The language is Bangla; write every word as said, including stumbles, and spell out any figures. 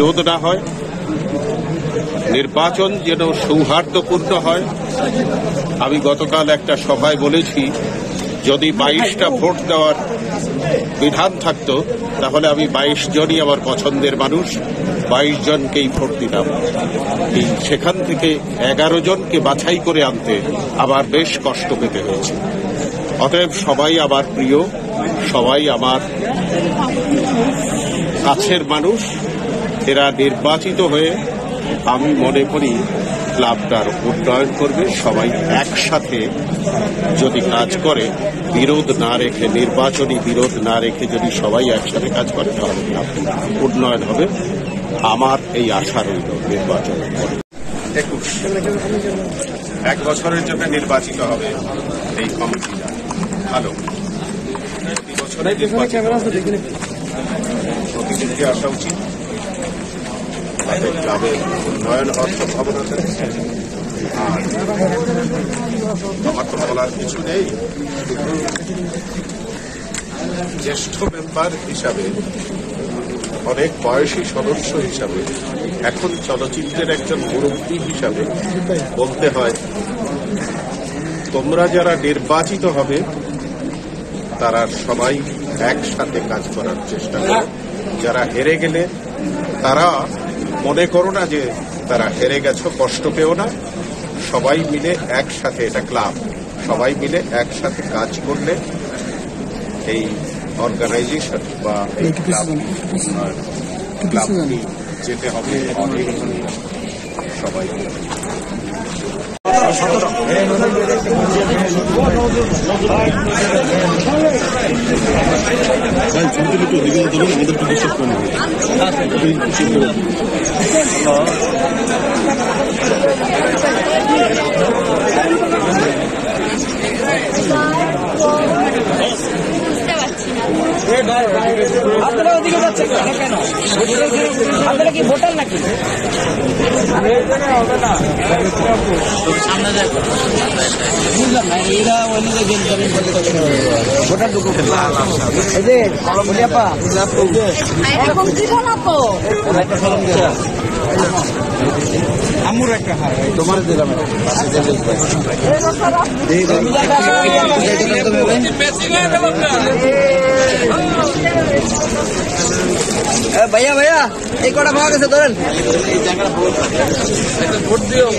বিরোধ না হয়, নির্বাচন যেন সৌহার্দ্যপূর্ণ হয়। আমি গতকাল একটা সভায় বলেছি, যদি বাইশটা ভোট দেওয়ার বিধান থাকতো তাহলে আমি বাইশ জনই আমার পছন্দের মানুষ, বাইশ জনকেই ভোট দিতাম। এই সেখান থেকে এগারো জনকে বাছাই করে আনতে আমার বেশ কষ্ট পেতে হয়েছে। অতএব সবাই আমার প্রিয়, সবাই আমার কাছের মানুষ। এরা নির্বাচিত হয়ে আমি মনে করি ক্লাবটার উন্নয়ন করবে। সবাই একসাথে যদি কাজ করে, বিরোধ না রেখে, নির্বাচনী বিরোধ না রেখে যদি সবাই একসাথে কাজ করে তাহলে ক্লাবটা উন্নয়ন হবে। আমার এই আশা রইল নির্বাচনের পরে। একুশ এক বছরের জন্য নির্বাচিত হবে এই কমিটিটা। ভালো, প্রতি বছরে প্রতিনিধি আসা উচিত, ক্লাবের উন্নয়ন হওয়ার সম্ভাবনা থাকে। আর আমার তো বলার কিছু নেই, জ্যেষ্ঠ মেম্বার হিসাবে, অনেক বয়সী সদস্য হিসাবে, এখন চলচ্চিত্রের একজন মুরব্বী হিসাবে বলতে হয়, তোমরা যারা নির্বাচিত হবে তারা সবাই একসাথে কাজ করার চেষ্টা করো। যারা হেরে গেলে তারা মনে করো না যে তারা হেরে গেছো, কষ্ট পেও না। সবাই মিলে একসাথে, এটা ক্লাব, সবাই মিলে একসাথে কাজ করলে এই অর্গানাইজেশন বা এই ক্লাবটি যেতে হবে অনেক সবাই। আপনারা ওদিকে যাচ্ছেন কেন? আপনারা কি ভোটার নাকি? বুঝলাম না, এরা অন্যদের ভোটার ঢুকো এই যে আপা আমুর একটা হার তোমার দিলাম ভাইয়া ভাইয়া এই কটা পাওয়া গেছে, ধরেন ভোট দিও।